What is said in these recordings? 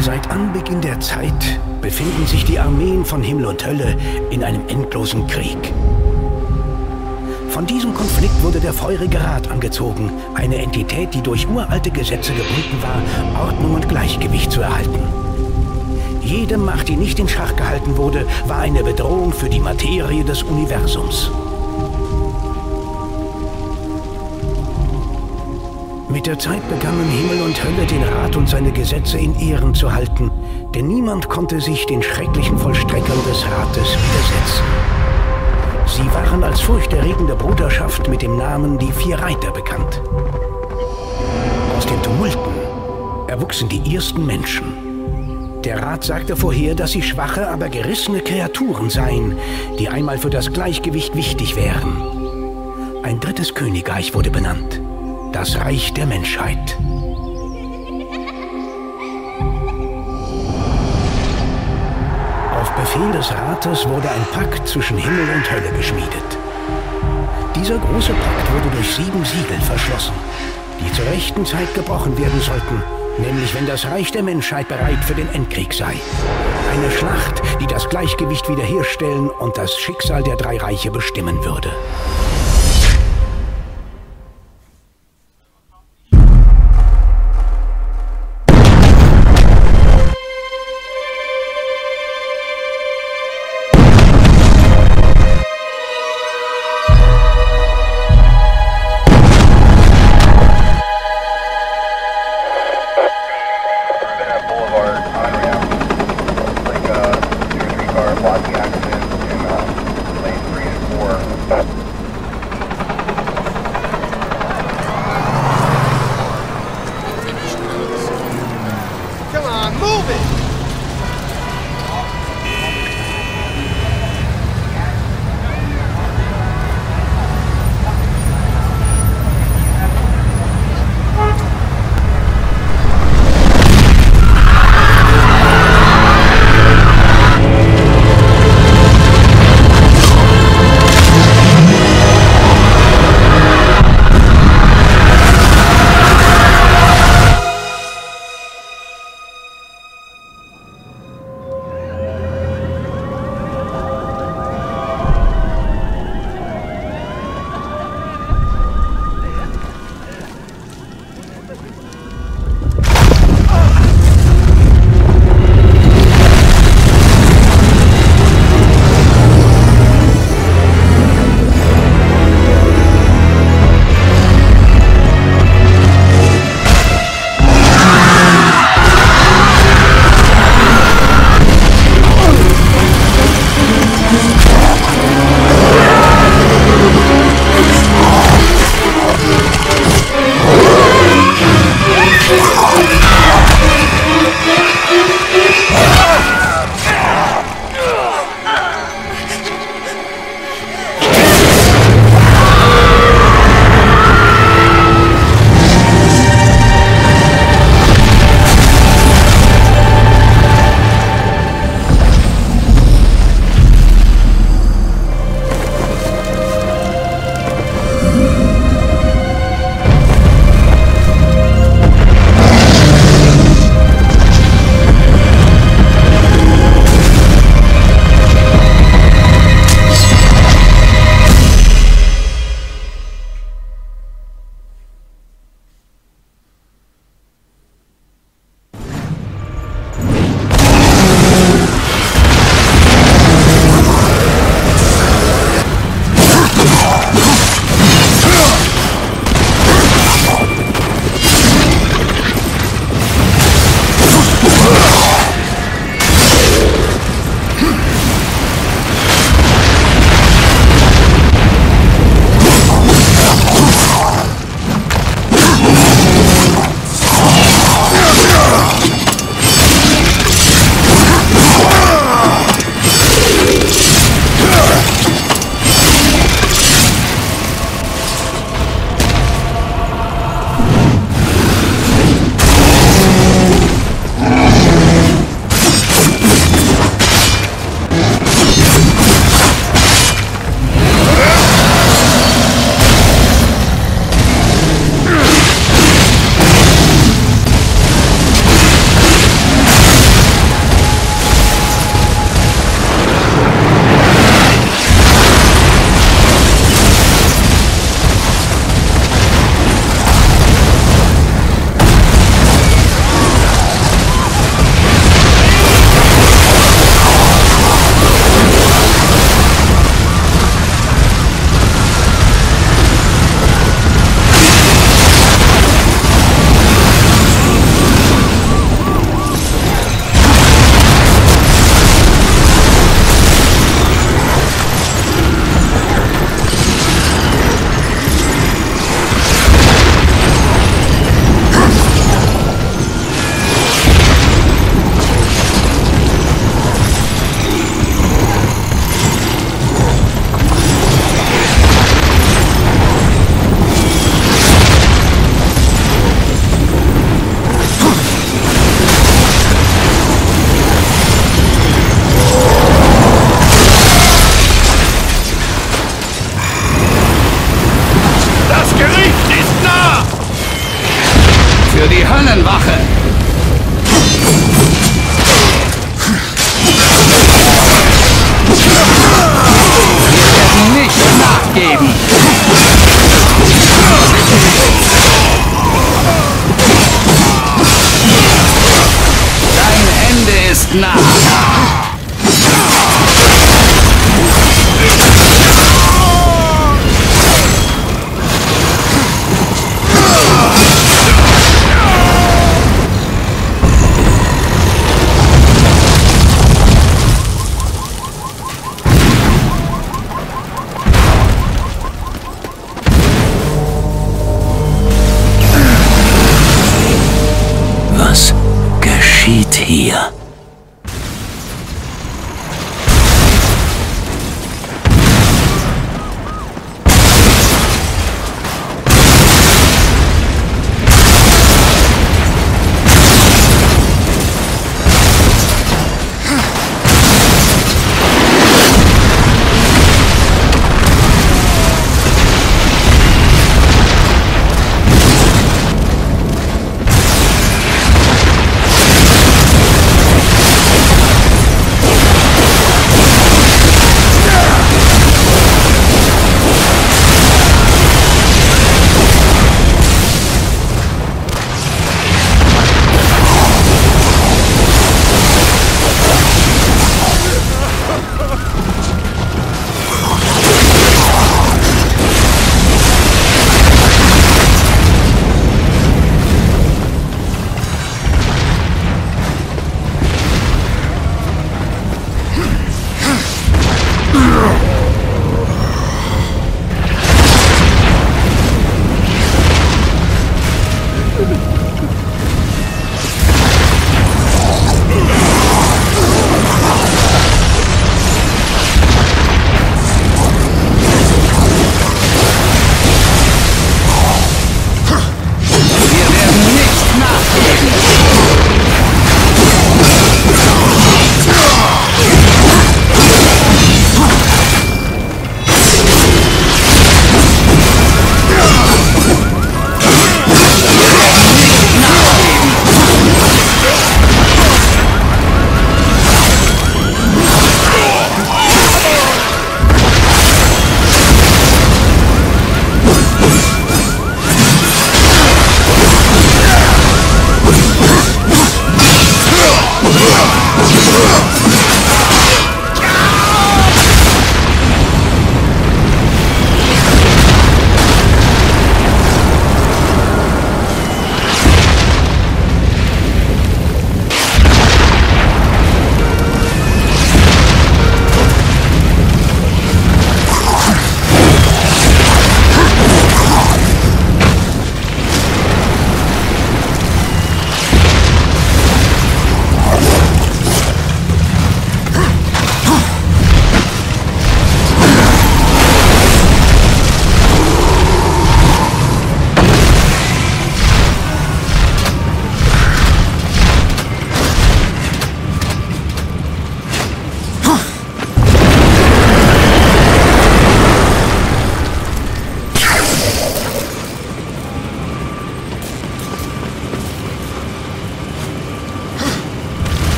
Seit Anbeginn der Zeit befinden sich die Armeen von Himmel und Hölle in einem endlosen Krieg. Von diesem Konflikt wurde der Feurige Rat angezogen, eine Entität, die durch uralte Gesetze gebunden war, Ordnung und Gleichgewicht zu erhalten. Jede Macht, die nicht in Schach gehalten wurde, war eine Bedrohung für die Materie des Universums. Mit der Zeit begannen Himmel und Hölle den Rat und seine Gesetze in Ehren zu halten, denn niemand konnte sich den schrecklichen Vollstreckern des Rates widersetzen. Sie waren als furchterregende Bruderschaft mit dem Namen die Vier Reiter bekannt. Aus den Tumulten erwuchsen die ersten Menschen. Der Rat sagte vorher, dass sie schwache, aber gerissene Kreaturen seien, die einmal für das Gleichgewicht wichtig wären. Ein drittes Königreich wurde benannt. Das Reich der Menschheit. Auf Befehl des Rates wurde ein Pakt zwischen Himmel und Hölle geschmiedet. Dieser große Pakt wurde durch 7 Siegel verschlossen, die zur rechten Zeit gebrochen werden sollten, nämlich wenn das Reich der Menschheit bereit für den Endkrieg sei. Eine Schlacht, die das Gleichgewicht wiederherstellen und das Schicksal der 3 Reiche bestimmen würde. Für die Höllenwache! Wir werden nicht nachgeben! Dein Ende ist nah! Was geschieht hier?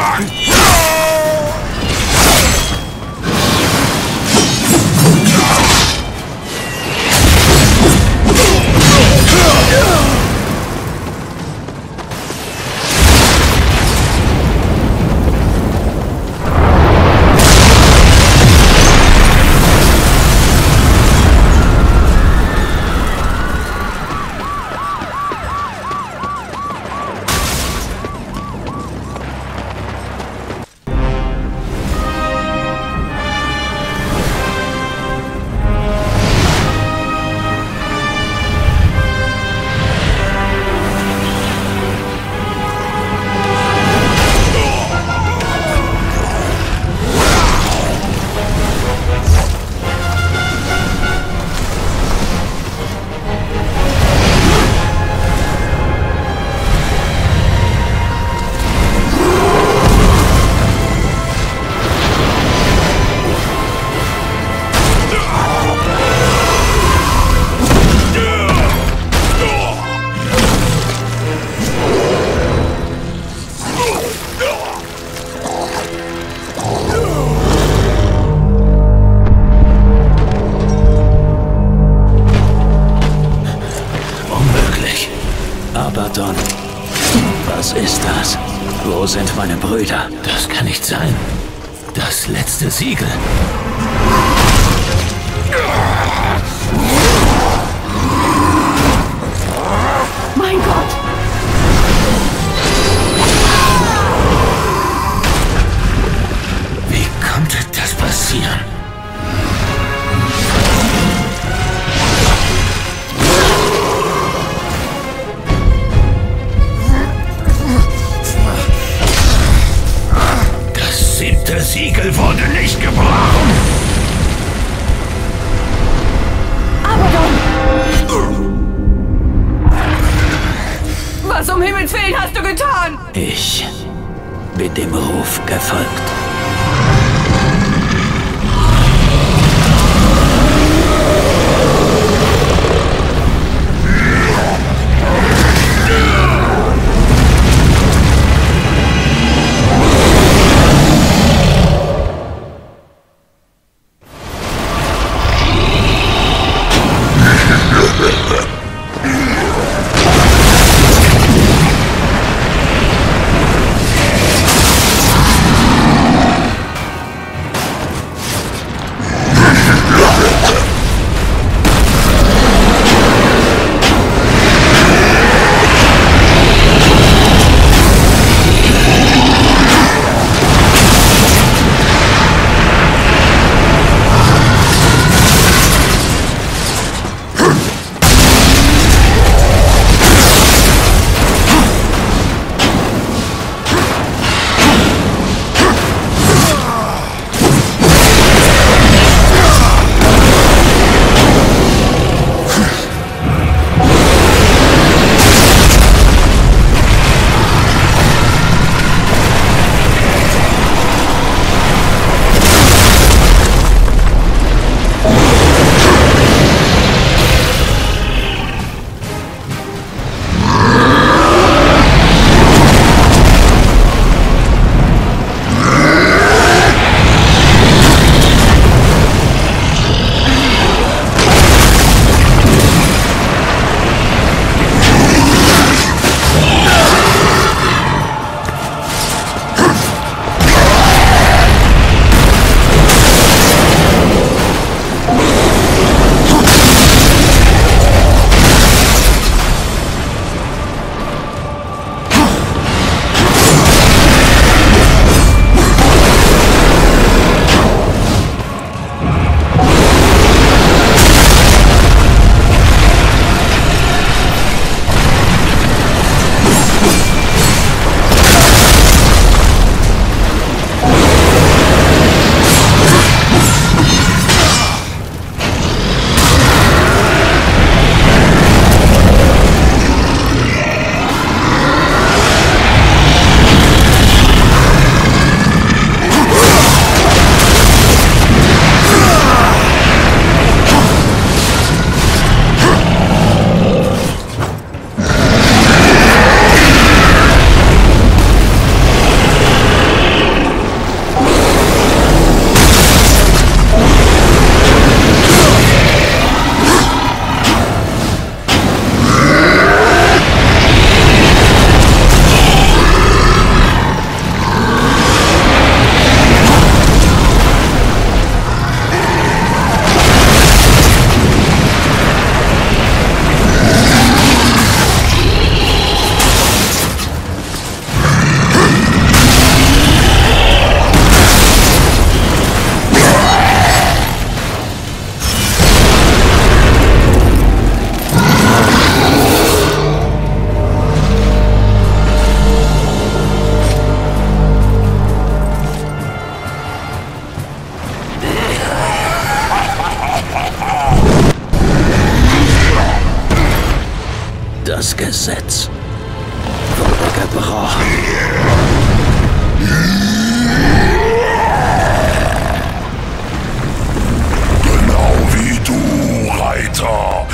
Abaddon. Was ist das? Wo sind meine Brüder? Das kann nicht sein. Das letzte Siegel. Mein Gott! Wie konnte das passieren? Das 7. Siegel wurde nicht gebrochen. Was um Himmels Willen hast du getan? Ich bin dem Ruf gefolgt. Das Gesetz wurde gebrochen. Genau wie du, Reiter.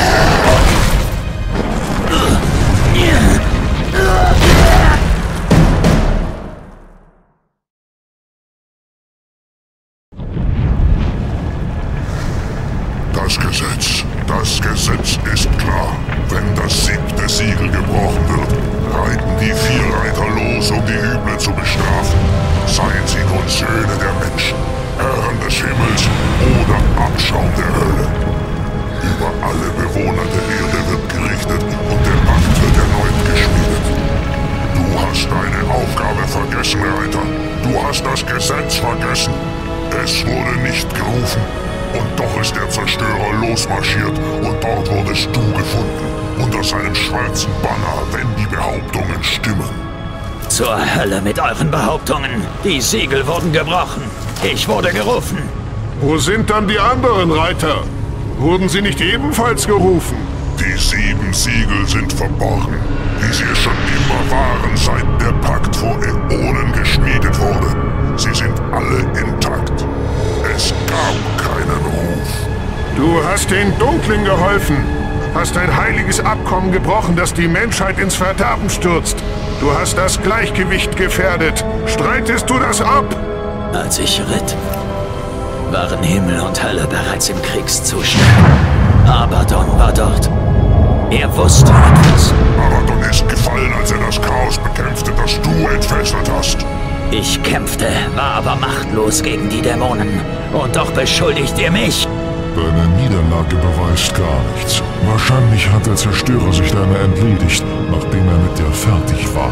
Das Gesetz ist klar. Wenn das 7. Siegel gebrochen wird, reiten die 4 Reiter los, um die Üble zu bestrafen. Seien sie nun Söhne der Menschen, Herren des Himmels oder Abschaum der Hölle. Über alle Bewohner der Erde wird gerichtet und der Pakt wird erneut geschmiedet. Du hast deine Aufgabe vergessen, Reiter. Du hast das Gesetz vergessen. Es wurde nicht gerufen. Und doch ist der Zerstörer losmarschiert und dort wurdest du gefunden. Unter seinem schwarzen Banner, wenn die Behauptungen stimmen. Zur Hölle mit euren Behauptungen. Die Siegel wurden gebrochen. Ich wurde gerufen. Wo sind dann die anderen Reiter? Wurden sie nicht ebenfalls gerufen? Die 7 Siegel sind verborgen, wie sie es schon immer waren, seit der Pakt vor Äonen geschmiedet wurde. Sie sind alle intakt. Es gab keinen Ruf. Du hast den Dunklen geholfen. Hast ein heiliges Abkommen gebrochen, das die Menschheit ins Verderben stürzt. Du hast das Gleichgewicht gefährdet. Streitest du das ab? Als ich ritt, waren Himmel und Hölle bereits im Kriegszustand. Abaddon war dort. Er wusste etwas. Abaddon ist gefallen, als er das Chaos bekämpfte, das du entfesselt hast. Ich kämpfte, war aber machtlos gegen die Dämonen. Und doch beschuldigt ihr mich. Deine Niederlage beweist gar nichts. Wahrscheinlich hat der Zerstörer sich deiner entledigt, nachdem er mit dir fertig war.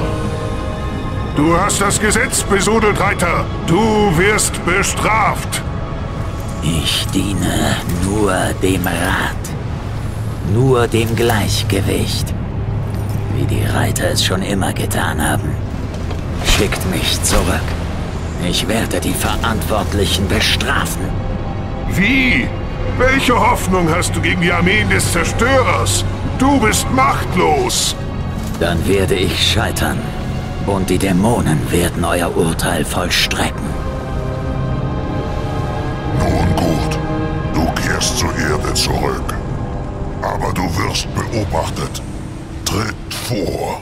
Du hast das Gesetz besudelt, Reiter. Du wirst bestraft. Ich diene nur dem Rat. Nur dem Gleichgewicht. Wie die Reiter es schon immer getan haben. Schickt mich zurück. Ich werde die Verantwortlichen bestrafen. Wie? Welche Hoffnung hast du gegen die Armeen des Zerstörers? Du bist machtlos. Dann werde ich scheitern. Und die Dämonen werden euer Urteil vollstrecken. Nun gut. Du kehrst zur Erde zurück. Aber du wirst beobachtet. Tritt vor.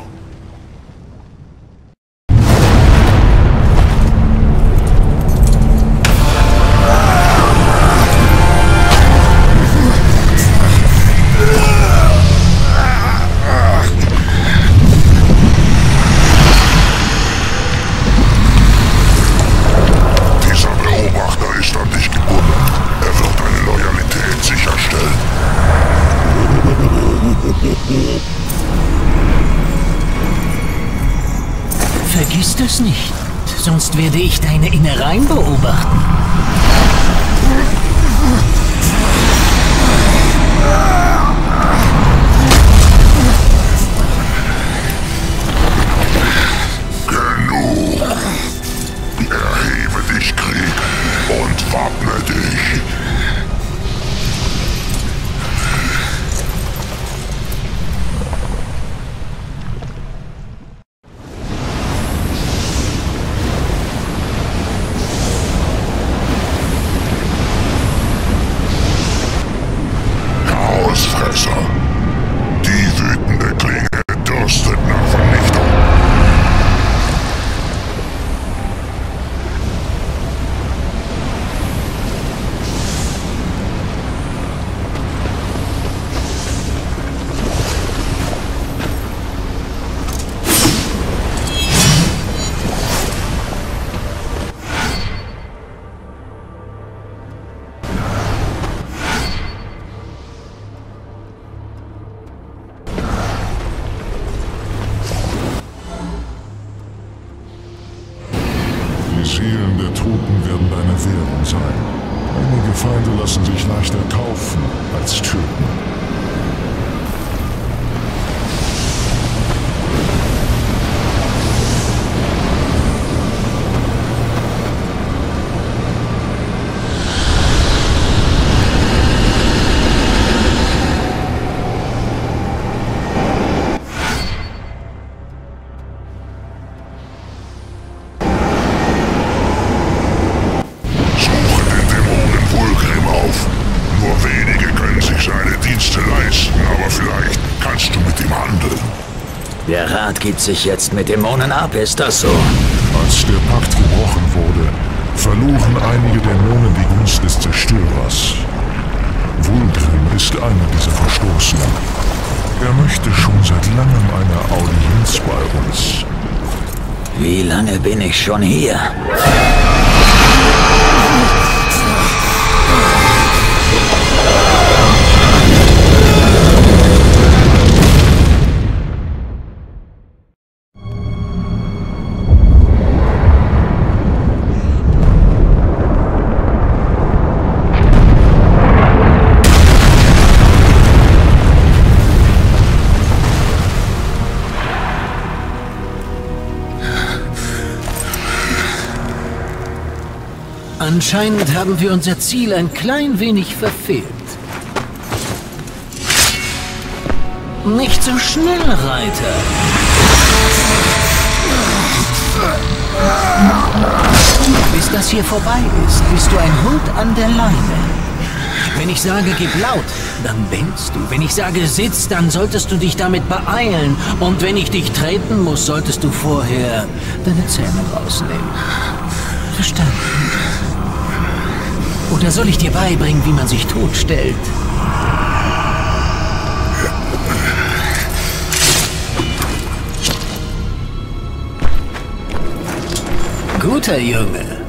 Vergiss das nicht, sonst werde ich deine Innereien beobachten. Genug! Erhebe dich, Krieg, und wappne dich! Die wütende Klinge dürstet nach Vernichtung. Die Seelen der Toten werden deine Währung sein. Einige Feinde lassen sich leichter kaufen als töten. Dienste leisten, aber vielleicht kannst du mit ihm handeln. Der Rat gibt sich jetzt mit Dämonen ab, ist das so? Als der Pakt gebrochen wurde, verloren einige Dämonen die Gunst des Zerstörers. Wulgrim ist einer dieser Verstoßenen. Er möchte schon seit langem eine Audienz bei uns. Wie lange bin ich schon hier? Anscheinend haben wir unser Ziel ein klein wenig verfehlt. Nicht so schnell, Reiter. Bis das hier vorbei ist, bist du ein Hund an der Leine. Wenn ich sage, gib laut, dann bellst du. Wenn ich sage, sitz, dann solltest du dich damit beeilen. Und wenn ich dich treten muss, solltest du vorher deine Zähne rausnehmen. Verstanden? Oder soll ich dir beibringen, wie man sich totstellt? Guter Junge.